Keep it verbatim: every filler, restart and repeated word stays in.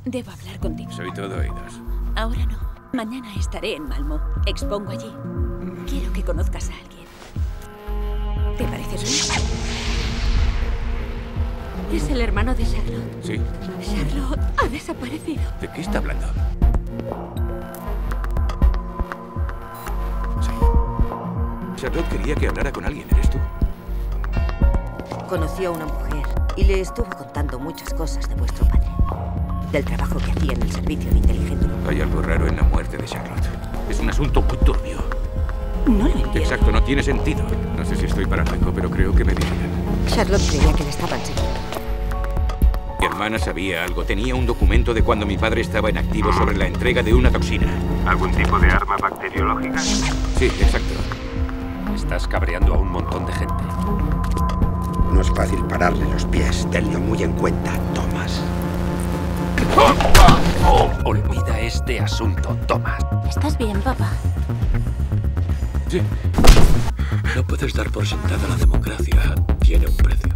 Debo hablar contigo. Soy todo oídos. Ahora no. Mañana estaré en Malmo. Expongo allí. Quiero que conozcas a alguien. ¿Te parece bien? Es el hermano de Charlotte. Sí. Charlotte ha desaparecido. ¿De qué está hablando? Sí. Charlotte quería que hablara con alguien. ¿Eres tú? Conoció a una mujer y le estuvo contando muchas cosas de vuestro padre. Del trabajo que hacía en el servicio de inteligencia. Hay algo raro en la muerte de Charlotte. Es un asunto muy turbio. No lo entiendo. Exacto, no tiene sentido. No sé si estoy paranoico, pero creo que me vigilan. Charlotte creía que le estaban siguiendo. Mi hermana sabía algo. Tenía un documento de cuando mi padre estaba en activo sobre la entrega de una toxina. ¿Algún tipo de arma bacteriológica? Sí, exacto. Estás cabreando a un montón de gente. No es fácil pararle los pies. Tenlo muy en cuenta, Thomas. Olvida este asunto, Thomas. ¿Estás bien, papá? Sí. No puedes dar por sentada la democracia. Tiene un precio.